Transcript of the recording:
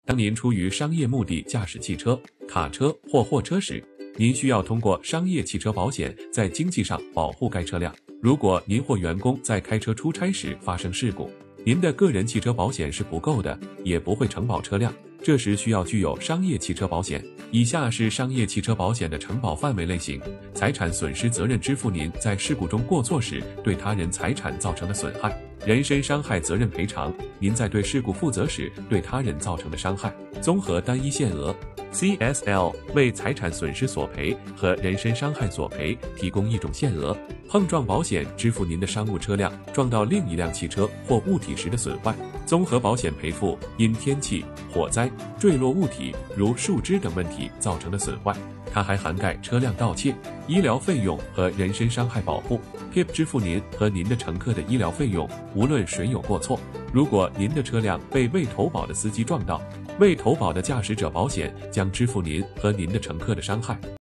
当您出于商业目的驾驶汽车、卡车或货车时，您需要通过商业汽车保险在经济上保护该车辆。如果您或员工在开车出差时发生事故，您的个人汽车保险是不够的，也不会承保车辆，这时需要具有商业汽车保险。以下是商业汽车保险的承保范围类型：财产损失责任支付您在事故中过错时对他人财产造成的损害；人身伤害责任赔偿，您在对事故负责时对他人造成的伤害；综合单一限额 CSL 为财产损失索赔和人身伤害索赔提供一种限额；碰撞保险支付您的商务车辆撞到另一辆汽车或物体时的损坏；综合保险赔付因天气、火灾、坠落物体如树枝等问题造成的损坏。它还涵盖车辆盗窃、医疗费用和人身伤害保护。PIP 支付您和您的乘客的医疗费用，无论谁有过错。如果您的车辆被未投保的司机撞到，未投保的驾驶者保险将支付您和您的乘客的伤害。